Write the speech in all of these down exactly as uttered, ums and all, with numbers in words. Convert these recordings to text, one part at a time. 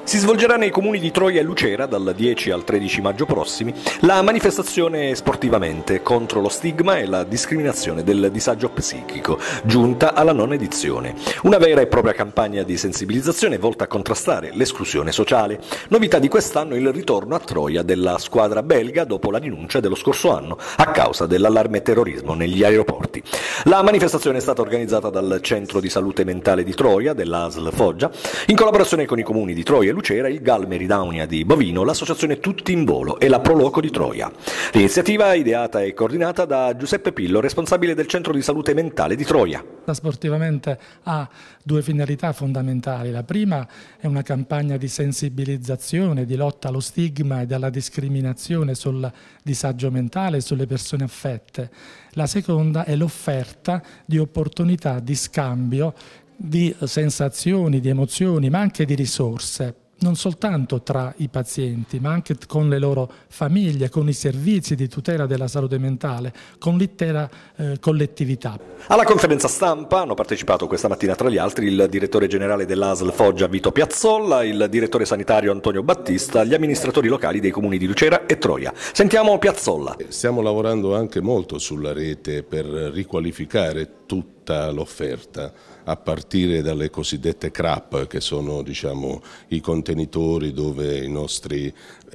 Si svolgerà nei comuni di Troia e Lucera dal dieci al tredici maggio prossimi la manifestazione Sportivamente contro lo stigma e la discriminazione del disagio psichico, giunta alla nona edizione. Una vera e propria campagna di sensibilizzazione volta a contrastare l'esclusione sociale. Novità di quest'anno il ritorno a Troia della squadra belga dopo la rinuncia dello scorso anno a causa dell'allarme terrorismo negli aeroporti. La manifestazione è stata organizzata dal Centro di Salute Mentale di Troia, dell'A S L Foggia, in collaborazione con i comuni di Troia e Lucera, il Gal Meridaunia di Bovino, l'associazione Tutti in Volo e la Proloco di Troia. L'iniziativa è ideata e coordinata da Giuseppe Pillo, responsabile del Centro di Salute Mentale di Troia. La Sportivamente ha due finalità fondamentali. La prima è una campagna di sensibilizzazione, di lotta allo stigma e alla discriminazione sul disagio mentale e sulle persone affette. La seconda è l'offerta di opportunità di scambio di sensazioni, di emozioni, ma anche di risorse, non soltanto tra i pazienti, ma anche con le loro famiglie, con i servizi di tutela della salute mentale, con l'intera eh, collettività. Alla conferenza stampa hanno partecipato questa mattina tra gli altri il direttore generale dell'A S L Foggia Vito Piazzolla, il direttore sanitario Antonio Battista, gli amministratori locali dei comuni di Lucera e Troia. Sentiamo Piazzolla. Stiamo lavorando anche molto sulla rete per riqualificare tutta l'offerta, a partire dalle cosiddette C R A P, che sono, diciamo, i contenitori dove i nostri,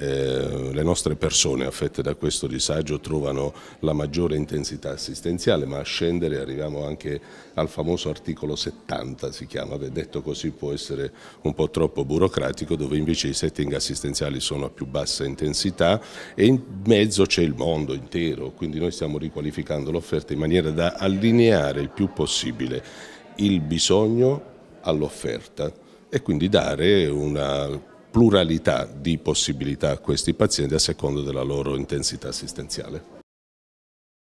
eh, le nostre persone affette da questo disagio trovano la maggiore intensità assistenziale, ma a scendere arriviamo anche al famoso articolo settanta, si chiama, detto così può essere un po' troppo burocratico, dove invece i setting assistenziali sono a più bassa intensità e in mezzo c'è il mondo intero, quindi noi stiamo riqualificando l'offerta in maniera da allineare il più possibile il bisogno all'offerta e quindi dare una pluralità di possibilità a questi pazienti a seconda della loro intensità assistenziale.